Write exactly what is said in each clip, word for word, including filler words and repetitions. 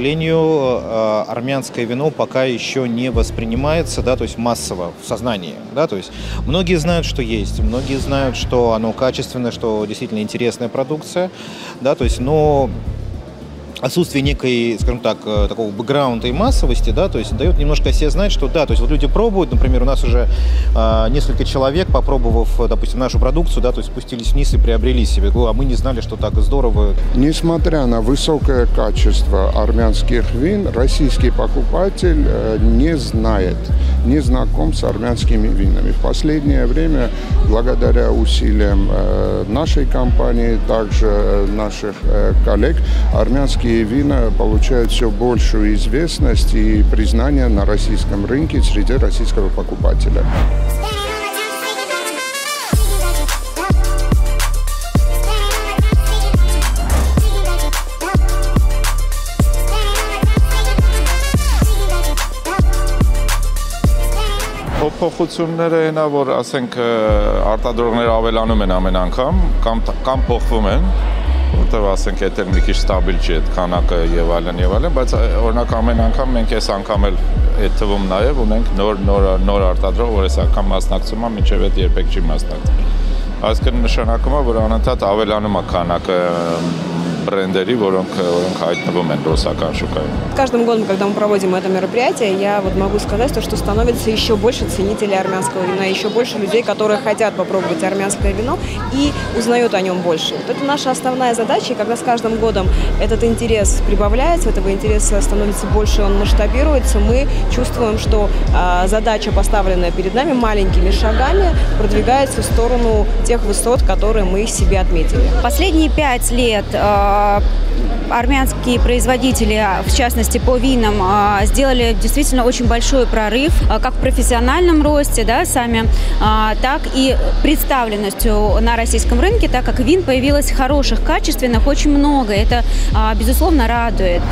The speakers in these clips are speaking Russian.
сожалению, армянское вино пока еще не воспринимается, да, то есть массово в сознании, да, то есть многие знают, что есть, многие знают, что оно качественное, что действительно интересная продукция, да, то есть, но отсутствие некой, скажем так, такого бэкграунда и массовости, да, то есть дает немножко о себе знать, что да, то есть вот люди пробуют, например, у нас уже э, несколько человек, попробовав, допустим, нашу продукцию, да, то есть спустились вниз и приобрели себе, а мы не знали, что так здорово. Несмотря на высокое качество армянских вин, российский покупатель э, не знает, не знаком с армянскими винами. В последнее время, благодаря усилиям э, нашей компании, также э, наших э, коллег, армянские вина получают все большую известность и признание на российском рынке среди российского покупателя. Փոփոխությունները այնա, որ ասենք արտադրողները ավելանում են ամեն անգամ կամ կամ փոխվում են, որտեղ ասենք այդ մի քիչ ստաբիլ չի այդ քանակը եւ այլն եւ այլն, բայց օրինակ ամեն անգամ մենք այս անգամ էլ այդ թվում նաեւ ունենք նոր նոր նոր արտադրող, որ այս անգամ մասնակցում է, մինչեւ այդ երբեք չի մասնակցել։ Այսինքն նշանակում է, որ անընդհատ ավելանում է քանակը брендери, որոնք որոնք հայտնվում են ռուսական շուկայում. Каждым годом, когда мы проводим это мероприятие, я вот могу сказать, что становится еще больше ценителей армянского вина, еще больше людей, которые хотят попробовать армянское вино и узнают о нем больше. Вот это наша основная задача, и когда с каждым годом этот интерес прибавляется, этого интереса становится больше, он масштабируется, мы чувствуем, что э, задача, поставленная перед нами маленькими шагами, продвигается в сторону тех высот, которые мы себе отметили. Последние пять лет э, армянские производители, в частности по винам, сделали действительно очень большой прорыв, как в профессиональном росте, да, сами, так и представленностью на российском рынке, так как вин появилось хороших, качественных очень много. Это, безусловно, радует.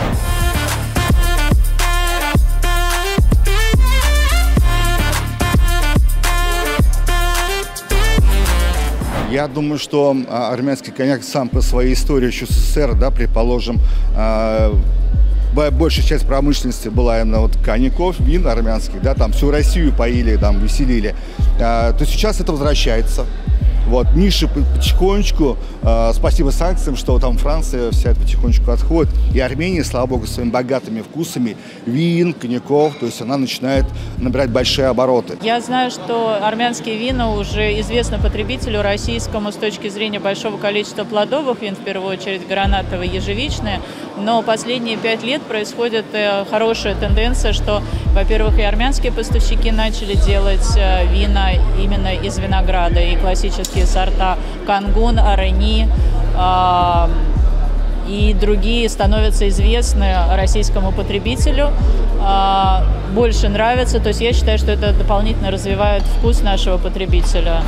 Я думаю, что армянский коньяк сам по своей истории еще СССР, да, предположим, э, большая часть промышленности была именно вот коньяков, вин армянских, да, там всю Россию поили, там веселили. Э, то сейчас это возвращается. Вот, ниша потихонечку, э, спасибо санкциям, что там Франция вся это потихонечку отходит. И Армения, слава богу, своими богатыми вкусами вин, коньяков, то есть она начинает набирать большие обороты. Я знаю, что армянские вина уже известны потребителю российскому с точки зрения большого количества плодовых вин, в первую очередь гранатовые, ежевичные. Но последние пять лет происходит хорошая тенденция, что, во-первых, и армянские поставщики начали делать вина именно из винограда, и классические сорта Кангун, Арени э, и другие становятся известны российскому потребителю, э, больше нравятся. То есть я считаю, что это дополнительно развивает вкус нашего потребителя.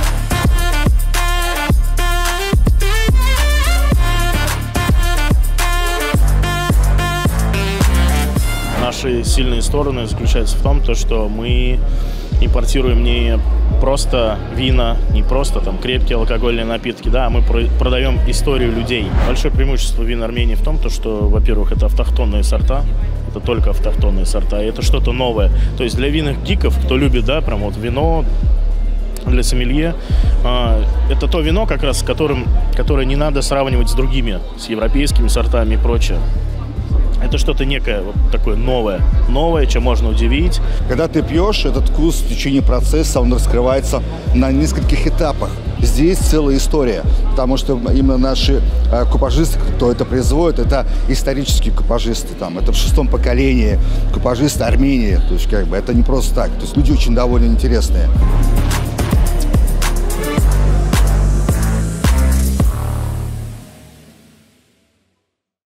Наши сильные стороны заключаются в том, что мы импортируем не просто вина, не просто там крепкие алкогольные напитки, да, а мы продаем историю людей. Большое преимущество вин Армении в том, что, во-первых, это автохтонные сорта, это только автохтонные сорта, и это что-то новое. То есть для винных гиков, кто любит, да, прям вот вино, для сомелье, это то вино, как раз с которым, которое не надо сравнивать с другими, с европейскими сортами и прочее. Это что-то некое вот такое новое, новое, чем можно удивить. Когда ты пьешь, этот вкус в течение процесса, он раскрывается на нескольких этапах. Здесь целая история, потому что именно наши э, купажисты, кто это производит, это исторические купажисты, там, это в шестом поколении купажисты Армении, то есть как бы это не просто так, то есть люди очень довольно интересные.